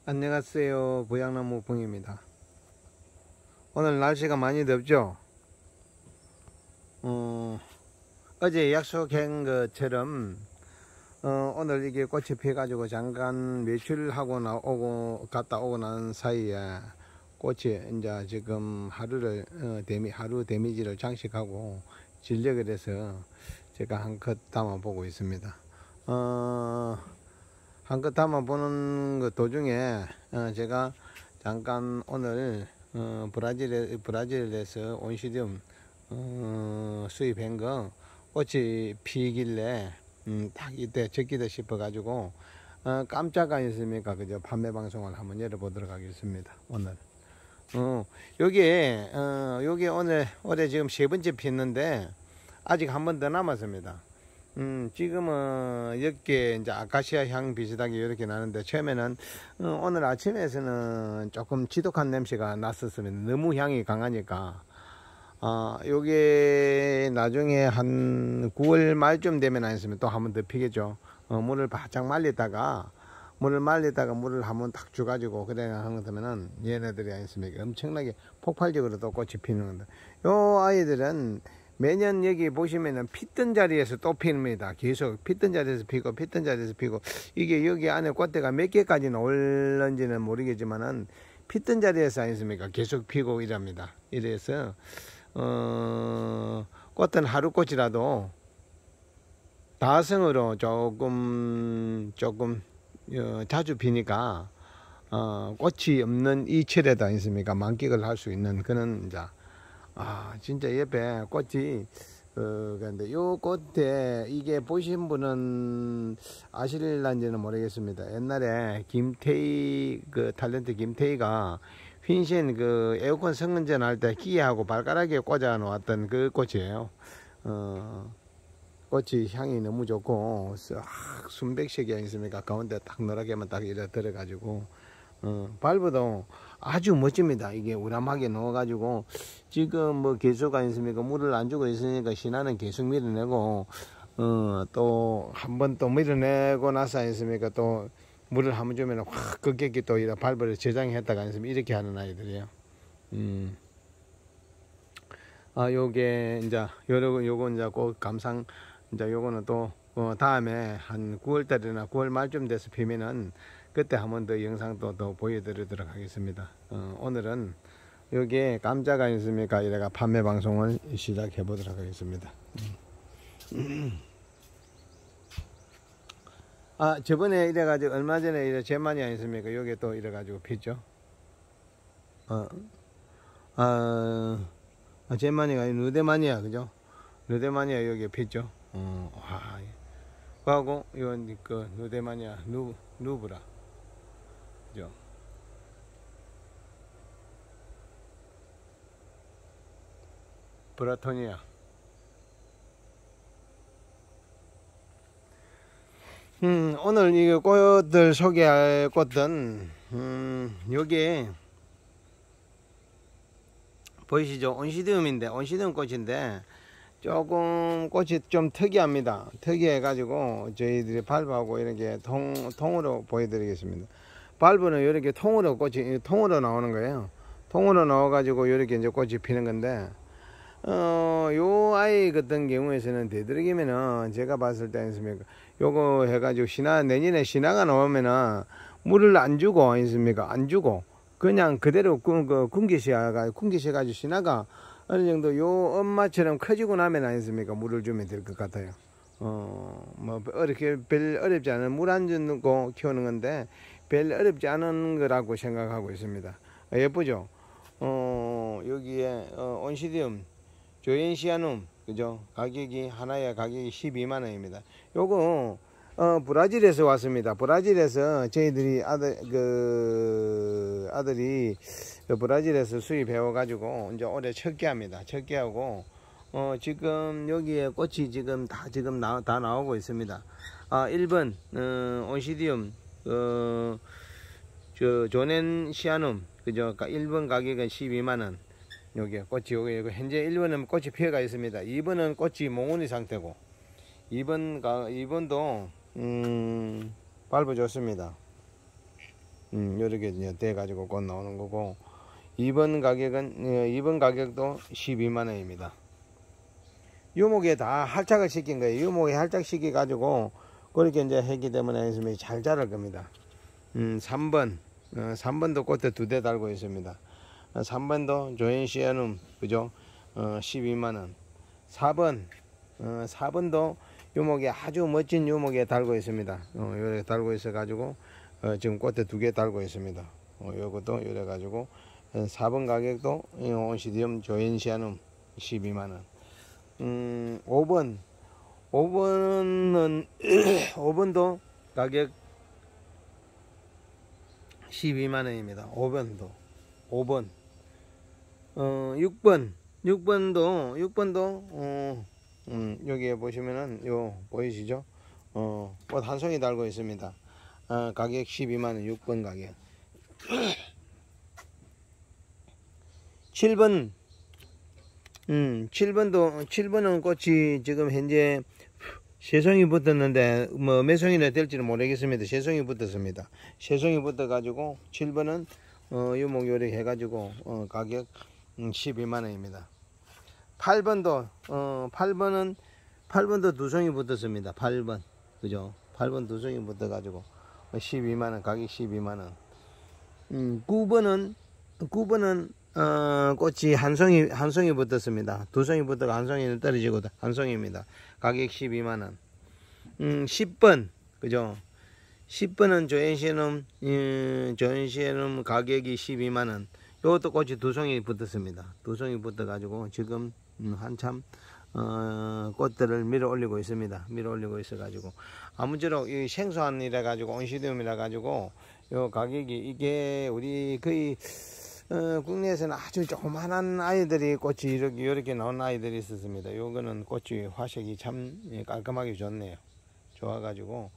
안녕하세요. 보양나무 봉입니다. 오늘 날씨가 많이 덥죠? 어제 약속한 것처럼 오늘 이게 꽃이 피어가지고 잠깐 외출하고 갔다 오고 난 사이에 꽃이 이제 지금 하루 데미지를 장식하고 진력을 해서 제가 한컷 담아보고 있습니다. 한껏 담아보는 그 도중에 제가 잠깐 오늘 브라질에서 온시디움 수입한 거 꽃이 피길래 딱 이때 적기다 싶어 가지고 깜짝 아니었습니까? 그죠? 판매 방송을 한번 열어보도록 하겠습니다. 오늘 요게 올해 지금 세 번째 피었는데 아직 한 번 더 남았습니다. 지금은 이렇게 이제 아카시아 향 비슷하게 이렇게 나는데 처음에는 오늘 아침에서는 조금 지독한 냄새가 났었습니다. 너무 향이 강하니까. 요게 나중에 한 9월 말쯤 되면 아니었으면 또 한 번 더 피겠죠. 물을 바짝 말리다가 물을 한번 딱 줘가지고 그래 하는 거면은 얘네들이 아니었습니까? 엄청나게 폭발적으로 또 꽃이 피는 건데 요 아이들은 매년 여기 보시면은 피던 자리에서 또 핍니다. 계속 피던 자리에서 피고 이게 여기 안에 꽃대가 몇 개까지 올는지는 모르겠지만은 피던 자리에서 아니습니까? 계속 피고 이랍니다. 이래서 꽃은 하루 꽃이라도 다성으로 조금 자주 피니까 꽃이 없는 이 철에도 아니습니까? 만끽을 할 수 있는 그런 이제 진짜 옆에 꽃이 근데 요 꽃에 이게 보신 분은 아실란지는 모르겠습니다. 옛날에 김태희 탤런트 김태희가 휜신 에어컨 성능전 할 때 기계하고 발가락에 꽂아 놓았던 그 꽃이에요. 꽃이 향이 너무 좋고 순백색이 아니습니까? 가운데 딱 노랗게만 딱 이래 들어가지고 발브도 아주 멋집니다. 이게 우람하게 넣어가지고 지금 뭐 계속 아니습니까? 물을 안 주고 있으니까 신화는 계속 밀어내고 또 한 번 또 밀어내고 나서 아니습니까? 또 물을 한번 주면 확 급격히 또 이런 발브를 저장했다가 아니습니까? 이렇게 하는 아이들이에요. 요게 이제 요거 이제 꼭 감상 이제 요거는 또 다음에 한 9월달이나 9월 말쯤 돼서 피면은 그때 한 번 더 영상도 더 보여드리도록 하겠습니다. 오늘은 여기에 깜짝 아니습니까? 이래가 판매 방송을 시작해 보도록 하겠습니다. 저번에 이래가지고 얼마 전에 이래 제만이 아니습니까? 여기 또 이래가지고 피죠. 제만이가 누데마니아 그죠? 누데마니아 여기 피죠. 그하고 이건 누데마니아 누브라 그죠? 브라토니아. 오늘 이 꽃들 소개할 꽃은 여기 보이시죠? 온시디움인데 온시디움 꽃인데 조금 꽃이 좀 특이합니다. 특이해 가지고 저희들이 발브하고 이렇게 통으로 보여드리겠습니다. 발브는 이렇게 통으로 나오는 거예요. 통으로 나와 가지고 이렇게 이제 꽃이 피는 건데 요 아이 같은 경우에서는 되도록이면은 제가 봤을 때 아니습니까? 요거 해가지고 내년에 신화가 나오면은 물을 안 주고 아니습니까? 안 주고 그냥 그대로 굶기셔가지고 신화가 어느 정도 요 엄마처럼 커지고 나면 아니습니까? 물을 주면 될 것 같아요. 뭐 별 어렵지 않은 물 안 주고 키우는 건데 별 어렵지 않은 거라고 생각하고 있습니다. 예쁘죠? 여기에 온시디움 조엔시아눔 그죠? 하나에 가격이 12만원입니다. 요거 브라질에서 왔습니다. 브라질에서 저희들이 아들이 브라질에서 수입해 가지고 이제 올해 첫 개합니다. 첫 개하고 지금 여기에 꽃이 지금 다 나오고 있습니다. 1번 온시디움 조넨시아눔 그죠? 1번 가격은 12만원. 여기 꽃이 현재 1번은 꽃이 피어가 있습니다. 2번은 꽃이 몽우니 상태고 2번도 발부 좋습니다. 요렇게 이제 돼 가지고 곧 나오는 거고, 2번 가격은 2번 가격도 12만원입니다. 유목에 다 할착을 시킨 거예요. 유목에 할착 시켜 가지고 그렇게 이제 했기 때문에 잘 자랄 겁니다. 3번 3번도 꽃에 2대 달고 있습니다. 3번도 조앤시아눔, 그죠? 12만원. 4번 4번도 유목에 아주 멋진 유목에 달고 있습니다. 요렇게 달고 있어 가지고 지금 꽃에 2개 달고 있습니다. 요것도 요래 가지고 4번 가격도 온시디움 조앤시아눔 12만원. 5번은 5번도 가격 12만원입니다. 5번도 5번. 6번도 여기에 보시면은 요 보이시죠? 꽃 한 송이 달고 있습니다. 가격 12만원. 6번 가격. 7번 7번은 꽃이 지금 현재 3송이 붙었는데 뭐 몇 송이나 될지는 모르겠습니다. 3송이 붙었습니다. 3송이 붙어 가지고 7번은 유목 요리 해 가지고 가격 12만원입니다. 8번도 8번도 2송이 붙었습니다. 8번, 그죠? 8번 2송이 붙어 가지고 12만원, 가격 12만원. 9번은 꽃이 한 송이 붙었습니다. 2송이 붙어가 한 송이는 떨어지고 한 송이입니다. 가격 12만원. 10번, 그죠? 10번은 조앤시에눔 가격이 12만원. 요것도 꽃이 2송이 붙었습니다. 2송이 붙어 가지고 지금 한참 꽃들을 밀어 올리고 있습니다. 밀어 올리고 있어 가지고 아무쪼록 이 생소한이라 가지고 온시디움이라 가지고 요 가격이 이게 우리 거의 국내에서는 아주 조그만한 아이들이 꽃이 이렇게 나온 아이들이 있었습니다. 요거는 꽃이 화색이 참 깔끔하게 좋네요. 좋아 가지고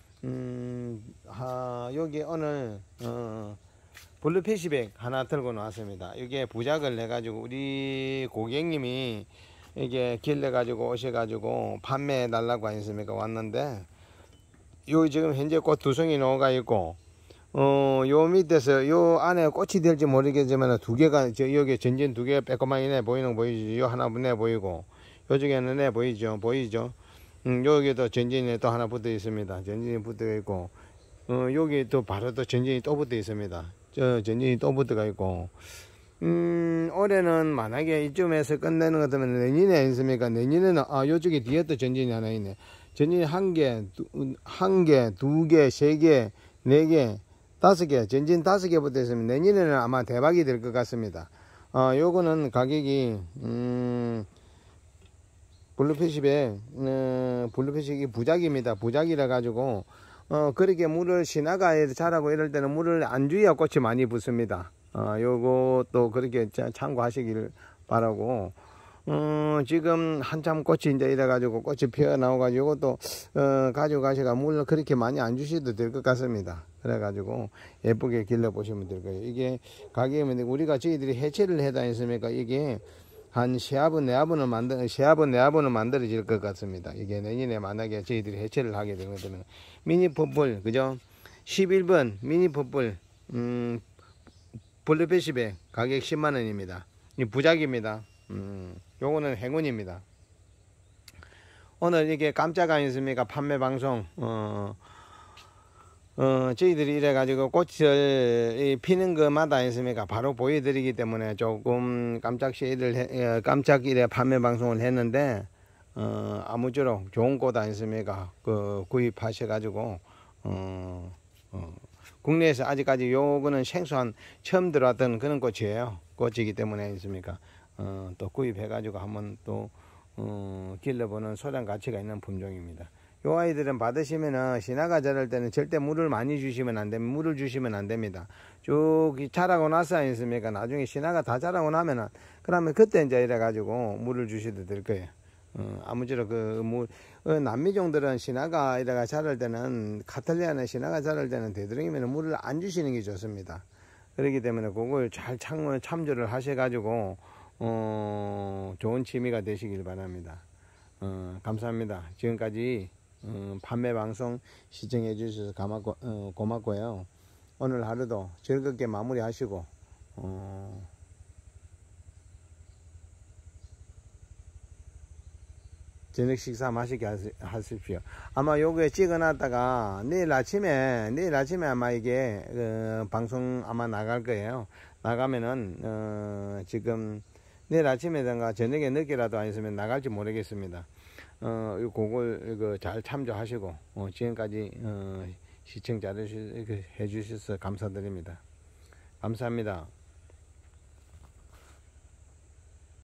여기 오늘 블루피시백 하나 들고 나왔습니다. 이게 부작을 해가지고 우리 고객님이 이게 길러가지고 오셔가지고 판매해 달라고 하셨습니까? 왔는데 여기 지금 현재 꽃 2송이 나오가 있고 요 밑에서 요 안에 꽃이 될지 모르겠지만 2개가 여기 전진 2개 빼꼼하게 내 보이는 거 보이죠? 요 하나 내 보이고 요쪽에는 내 보이죠? 여기도 전진이 또 하나 붙어 있습니다. 전진이 붙어 있고 여기 또 바로 또 전진이 또 붙어 있습니다. 전진이 또 붙어가 있고 올해는 만약에 이쯤에서 끝내는 것 같으면 내년에 있습니까? 내년에는 요쪽에 뒤에 또 전진이 하나 있네. 전진이 1개, 2개, 3개, 4개, 5개, 전진 5개 붙어 있으면 내년에는 아마 대박이 될 것 같습니다. 요거는 가격이 블루피시백이 부작입니다. 부작이라 가지고 그렇게 물을 시나가에 자라고 이럴 때는 물을 안 주어야 꽃이 많이 붙습니다. 요것도 그렇게 참고하시길 바라고. 지금 한참 꽃이 이제 이래 가지고 꽃이 피어 나오 가지고 또 가지고 가시가 물을 그렇게 많이 안 주셔도 될 것 같습니다. 그래 가지고 예쁘게 길러 보시면 될 거예요. 이게 가격이면 우리가 저희들이 해체를 해다 했습니까? 이게 한 세아분 네아분은 만들어질 것 같습니다. 이게 내년에 만약에 저희들이 해체를 하게 되면 미니 퍼플, 그죠? 11번 미니 퍼플 블루피시백 가격 10만원입니다. 이 부작입니다. 요거는 행운입니다. 오늘 이게 깜짝 아니습니까? 판매 방송 저희들이 이래가지고 꽃을 피는 것마다 있습니까? 바로 보여드리기 때문에 조금 깜짝 일에 판매 방송을 했는데, 아무쪼록 좋은 꽃 아니습니까? 구입하셔가지고, 국내에서 아직까지 요거는 생소한 처음 들어왔던 그런 꽃이에요. 꽃이기 때문에 있습니까? 또 구입해가지고 한번 또, 길러보는 소량 가치가 있는 품종입니다. 요 아이들은 받으시면은 시나가 자랄 때는 절대 물을 많이 주시면 안 됩니다. 물을 주시면 안 됩니다. 쭉 자라고 나서 아니습니까? 나중에 시나가 다 자라고 나면은 그러면 그때 이제 이래 가지고 물을 주셔도 될 거예요. 아무쪼록 남미종들은 시나가 이래가 자랄 때는 카탈리아나 시나가 자랄 때는 되도록이면 물을 안 주시는 게 좋습니다. 그렇기 때문에 그걸 잘 참조를 하셔 가지고 좋은 취미가 되시길 바랍니다. 감사합니다. 지금까지 판매 방송 시청해 주셔서 고맙고요. 오늘 하루도 즐겁게 마무리하시고 저녁 식사 맛있게 하십시오. 아마 요거에 찍어놨다가 내일 아침에 아마 이게 방송 아마 나갈 거예요. 나가면은 지금 내일 아침에든가 저녁에 늦게라도 아니면 나갈지 모르겠습니다. 그걸 잘 참조하시고 지금까지 시청 잘 해주셔서 감사드립니다. 감사합니다.